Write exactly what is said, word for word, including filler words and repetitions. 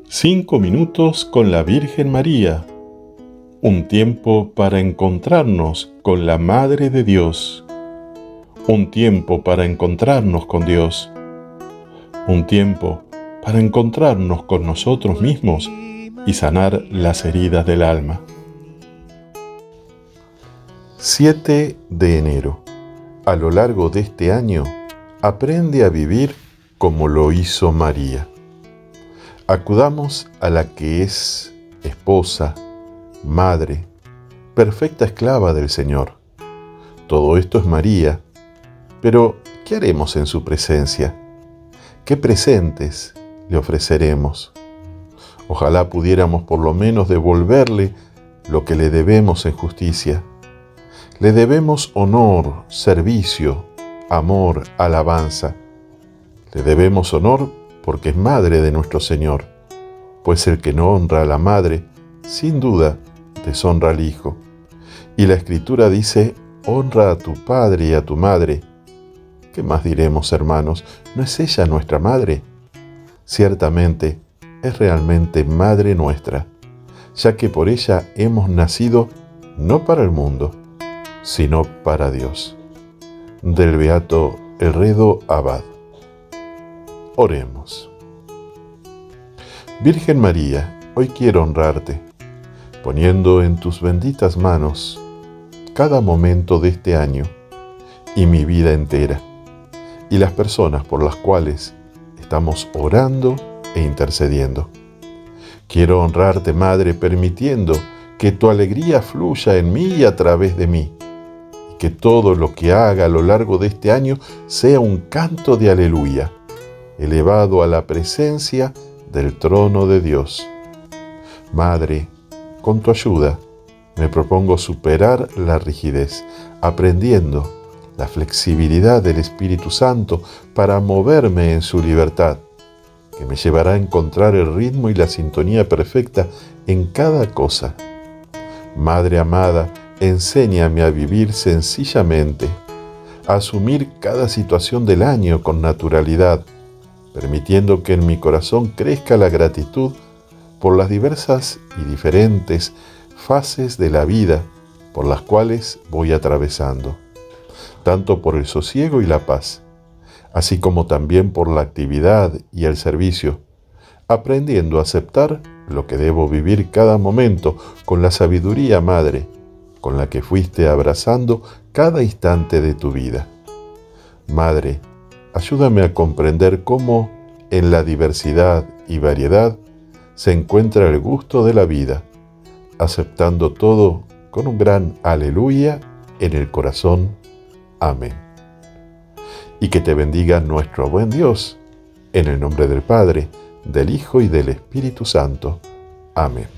Cinco minutos con la Virgen María. Un tiempo para encontrarnos con la Madre de Dios. Un tiempo para encontrarnos con Dios. Un tiempo para encontrarnos con nosotros mismos y sanar las heridas del alma. siete de enero. A lo largo de este año, aprende a vivir como lo hizo María. Acudamos a la que es esposa, madre, perfecta esclava del Señor. Todo esto es María, pero ¿qué haremos en su presencia? ¿Qué presentes le ofreceremos? Ojalá pudiéramos por lo menos devolverle lo que le debemos en justicia. Le debemos honor, servicio, amor, alabanza. Le debemos honor porque es madre de nuestro Señor, pues el que no honra a la madre, sin duda, deshonra al Hijo. Y la Escritura dice, honra a tu padre y a tu madre. ¿Qué más diremos, hermanos? ¿No es ella nuestra madre? Ciertamente, es realmente madre nuestra, ya que por ella hemos nacido no para el mundo, sino para Dios. Del beato Herredo Abad. Oremos. Virgen María, hoy quiero honrarte, poniendo en tus benditas manos cada momento de este año y mi vida entera, y las personas por las cuales estamos orando e intercediendo. Quiero honrarte, Madre, permitiendo que tu alegría fluya en mí y a través de mí, y que todo lo que haga a lo largo de este año sea un canto de aleluya, elevado a la presencia del trono de Dios. Madre, con tu ayuda, me propongo superar la rigidez, aprendiendo la flexibilidad del Espíritu Santo para moverme en su libertad, que me llevará a encontrar el ritmo y la sintonía perfecta en cada cosa. Madre amada, enséñame a vivir sencillamente, a asumir cada situación del año con naturalidad, permitiendo que en mi corazón crezca la gratitud por las diversas y diferentes fases de la vida por las cuales voy atravesando, tanto por el sosiego y la paz, así como también por la actividad y el servicio, aprendiendo a aceptar lo que debo vivir cada momento con la sabiduría madre, con la que fuiste abrazando cada instante de tu vida. Madre, ayúdame a comprender cómo en la diversidad y variedad se encuentra el gusto de la vida, aceptando todo con un gran aleluya en el corazón. Amén. Y que te bendiga nuestro buen Dios, en el nombre del Padre, del Hijo y del Espíritu Santo. Amén.